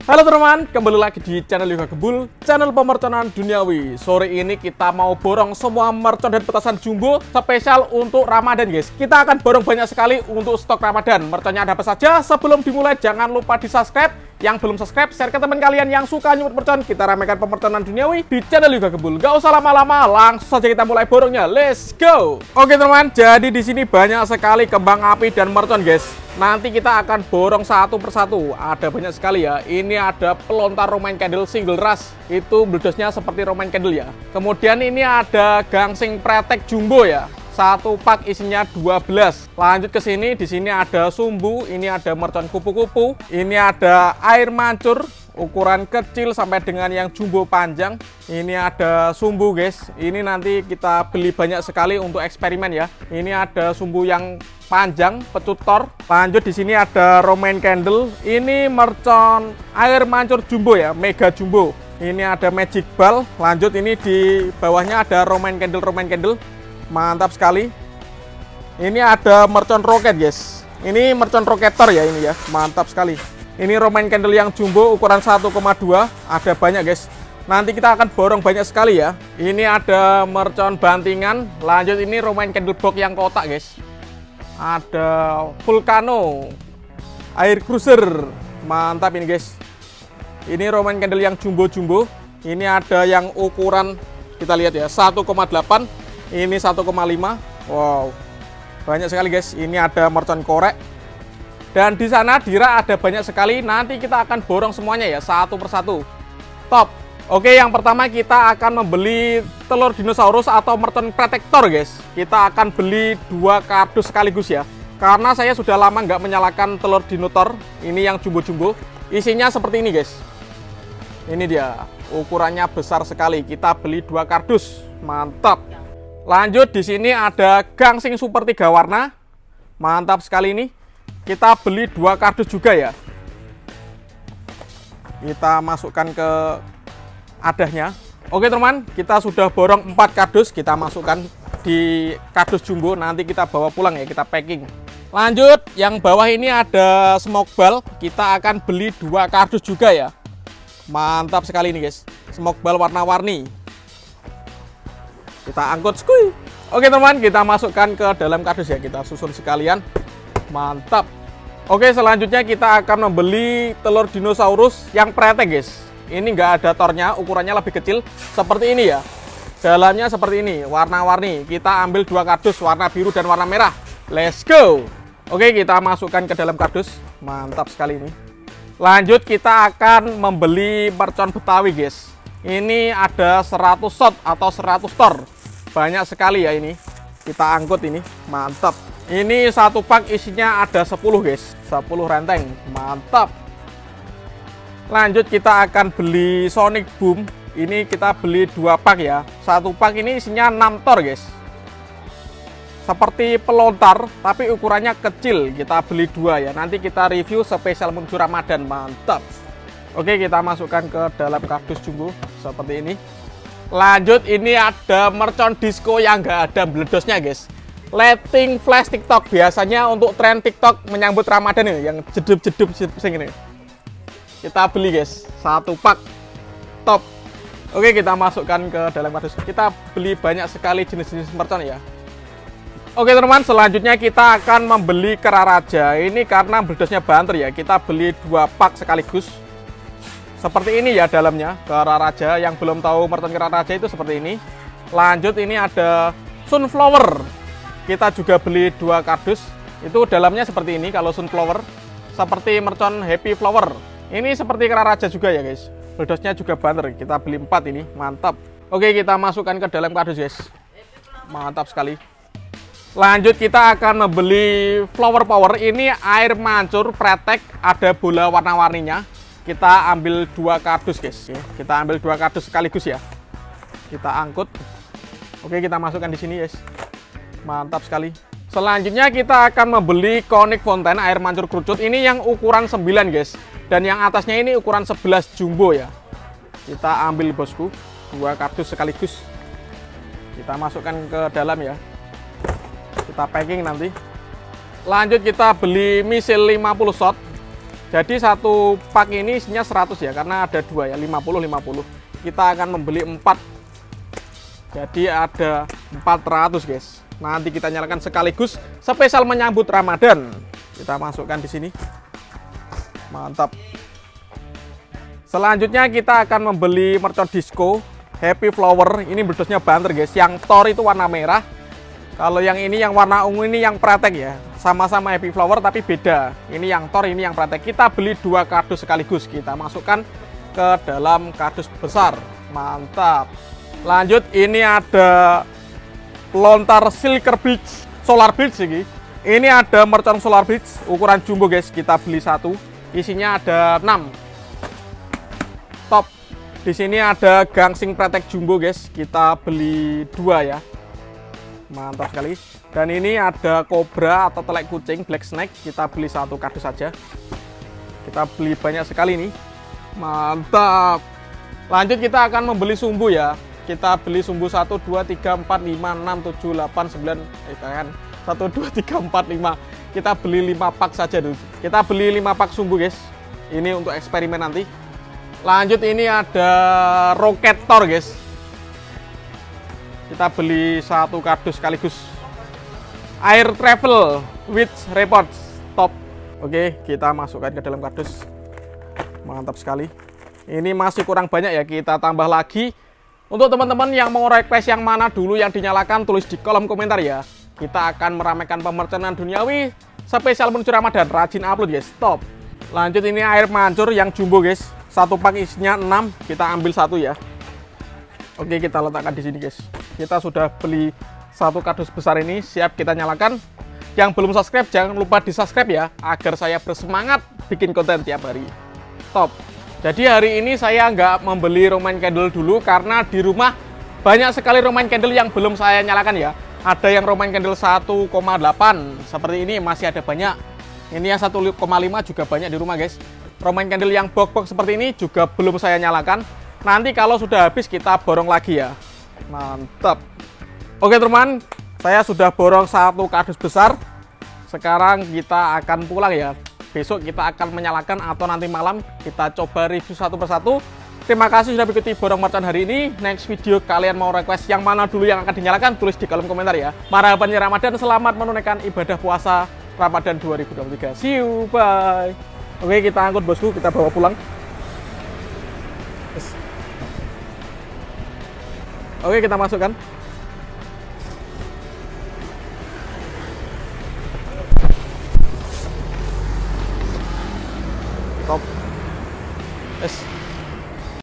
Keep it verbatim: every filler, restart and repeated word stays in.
Halo teman-teman, kembali lagi di channel Yoga Gembul, channel pemerconan duniawi. Sore ini kita mau borong semua mercon dan petasan jumbo spesial untuk Ramadan guys. Kita akan borong banyak sekali untuk stok Ramadan. Merconnya ada apa saja? Sebelum dimulai jangan lupa di subscribe. Yang belum subscribe, share ke teman kalian yang suka nyumut mercon. Kita ramaikan pemerconan duniawi di channel Yoga Gembul. Gak usah lama-lama, langsung saja kita mulai borongnya. Let's go! Oke teman-teman, jadi di sini banyak sekali kembang api dan mercon guys. Nanti kita akan borong satu persatu. Ada banyak sekali ya. Ini ada pelontar Roman Candle single rush. Itu meledosnya seperti Roman Candle ya. Kemudian ini ada gangsing pretek jumbo ya. Satu pak isinya dua belas. Lanjut ke sini, di sini ada sumbu, ini ada mercon kupu-kupu, ini ada air mancur ukuran kecil sampai dengan yang jumbo panjang. Ini ada sumbu guys. Ini nanti kita beli banyak sekali untuk eksperimen ya. Ini ada sumbu yang panjang, pecutor. Lanjut di sini ada Roman Candle. Ini mercon air mancur jumbo ya, mega jumbo. Ini ada magic ball. Lanjut ini di bawahnya ada Roman Candle, Roman Candle. Mantap sekali. Ini ada mercon roket guys. Ini mercon roketor ya ini ya. Mantap sekali. Ini Roman Candle yang jumbo ukuran satu koma dua. Ada banyak guys. Nanti kita akan borong banyak sekali ya. Ini ada mercon bantingan. Lanjut ini Roman Candle box yang kotak guys. Ada Vulcano air cruiser. Mantap ini guys. Ini Roman Candle yang jumbo-jumbo. Ini ada yang ukuran kita lihat ya satu koma delapan. Ini satu koma lima. Wow, banyak sekali guys. Ini ada mercon korek. Dan di sana di rak ada banyak sekali. Nanti kita akan borong semuanya ya, satu persatu. Top. Oke, yang pertama kita akan membeli telur dinosaurus atau mercon protektor guys. Kita akan beli dua kardus sekaligus ya. Karena saya sudah lama nggak menyalakan telur dinotor. Ini yang jumbo-jumbo. Isinya seperti ini guys. Ini dia. Ukurannya besar sekali. Kita beli dua kardus. Mantap. Lanjut di sini ada gangsing super tiga warna. Mantap sekali ini. Kita beli dua kardus juga ya. Kita masukkan ke adahnya. Oke teman, kita sudah borong empat kardus. Kita masukkan di kardus jumbo. Nanti kita bawa pulang ya, kita packing. Lanjut, yang bawah ini ada smoke ball. Kita akan beli dua kardus juga ya. Mantap sekali ini guys. Smoke ball warna-warni. Kita angkut skuy. Oke teman, kita masukkan ke dalam kardus ya. Kita susun sekalian. Mantap. Oke, selanjutnya kita akan membeli telur dinosaurus yang pretek guys. Ini nggak ada tornya, ukurannya lebih kecil. Seperti ini ya. Dalamnya seperti ini, warna-warni. Kita ambil dua kardus, warna biru dan warna merah. Let's go. Oke, kita masukkan ke dalam kardus. Mantap sekali ini. Lanjut kita akan membeli mercon Betawi guys. Ini ada seratus shot atau seratus tor. Banyak sekali ya ini. Kita angkut ini. Mantap. Ini satu pak isinya ada sepuluh guys. sepuluh renteng. Mantap. Lanjut kita akan beli Sonic Boom. Ini kita beli dua pak ya. Satu pak ini isinya enam tor guys. Seperti pelontar tapi ukurannya kecil. Kita beli dua ya. Nanti kita review spesial menuju Ramadan. Mantap. Oke, kita masukkan ke dalam kardus jumbo seperti ini. Lanjut, ini ada mercon disco yang nggak ada meledosnya guys. Lighting flash TikTok. Biasanya untuk tren TikTok menyambut Ramadan ini, yang jedup-jedup sing ini. Kita beli guys, satu pak. Top. Oke, kita masukkan ke dalam kardus. Kita beli banyak sekali jenis-jenis mercon ya. Oke teman-teman, selanjutnya kita akan membeli kera raja. Ini karena meledosnya banter ya. Kita beli dua pak sekaligus. Seperti ini ya dalamnya, kera raja. Yang belum tahu mercon kera raja itu seperti ini. Lanjut ini ada sunflower. Kita juga beli dua kardus. Itu dalamnya seperti ini kalau sunflower. Seperti mercon happy flower. Ini seperti kera raja juga ya guys. Meledosnya juga banter. Kita beli empat ini, mantap. Oke, kita masukkan ke dalam kardus guys. Mantap sekali. Lanjut kita akan membeli flower power. Ini air mancur pretek, ada bola warna-warninya. Kita ambil dua kardus guys. Kita ambil dua kardus sekaligus ya. Kita angkut. Oke, kita masukkan di sini guys. Mantap sekali. Selanjutnya kita akan membeli Conic Fountain air mancur kerucut. Ini yang ukuran sembilan guys. Dan yang atasnya ini ukuran sebelas jumbo ya. Kita ambil bosku dua kardus sekaligus. Kita masukkan ke dalam ya. Kita packing nanti. Lanjut kita beli misil lima puluh shot. Jadi satu pak ini isinya seratus ya, karena ada dua ya, lima puluh lima puluh. Kita akan membeli empat. Jadi ada empat ratus guys. Nanti kita nyalakan sekaligus spesial menyambut Ramadan. Kita masukkan di sini. Mantap. Selanjutnya kita akan membeli mercon disco Happy Flower. Ini bledosnya banter guys. Yang Thor itu warna merah. Kalau yang ini yang warna ungu ini yang pratek ya. Sama-sama Happy Flower tapi beda. Ini yang Thor, ini yang pratek. Kita beli dua kardus sekaligus. Kita masukkan ke dalam kardus besar. Mantap. Lanjut, ini ada lontar Silker Beach, Solar Beach ini. Ini ada mercon Solar Beach ukuran jumbo guys. Kita beli satu. Isinya ada enam. Top. Di sini ada gangsing pratek jumbo guys. Kita beli dua ya. Mantap sekali. Dan ini ada kobra atau telek kucing black snake. Kita beli satu kardus saja. Kita beli banyak sekali nih. Mantap. Lanjut kita akan membeli sumbu ya. Kita beli sumbu satu, dua, tiga, empat, lima, enam, tujuh, delapan, sembilan, eh kan satu, dua, tiga, empat, lima. Kita beli lima pak saja dulu. Kita beli lima pak sumbu guys. Ini untuk eksperimen nanti. Lanjut ini ada roket Thor guys. Kita beli satu kardus sekaligus. Air travel with reports top. Oke, kita masukkan ke dalam kardus. Mantap sekali. Ini masih kurang banyak ya, kita tambah lagi. Untuk teman-teman yang mau request yang mana dulu yang dinyalakan, tulis di kolom komentar ya. Kita akan meramaikan pemerconan duniawi spesial menuju Ramadan. Rajin upload guys, top. Lanjut ini air mancur yang jumbo guys. Satu pak isinya enam, kita ambil satu ya. Oke, kita letakkan di sini guys. Kita sudah beli satu kardus besar ini, siap kita nyalakan. Yang belum subscribe jangan lupa di subscribe ya, agar saya bersemangat bikin konten tiap hari. Top. Jadi hari ini saya nggak membeli Roman candle dulu karena di rumah banyak sekali Roman candle yang belum saya nyalakan ya. Ada yang Roman candle satu koma delapan seperti ini masih ada banyak. Ini yang satu koma lima juga banyak di rumah guys. Roman candle yang box-box seperti ini juga belum saya nyalakan. Nanti kalau sudah habis kita borong lagi ya. Mantap. Oke teman, saya sudah borong satu kardus besar. Sekarang kita akan pulang ya. Besok kita akan menyalakan atau nanti malam kita coba review satu persatu. Terima kasih sudah mengikuti borong mercon hari ini. Next video kalian mau request yang mana dulu yang akan dinyalakan, tulis di kolom komentar ya. Marhaban ya Ramadan, selamat menunaikan ibadah puasa Ramadan dua ribu dua puluh tiga. See you, bye. Oke, kita angkut bosku, kita bawa pulang. Oke, kita masukkan. Top. Yes.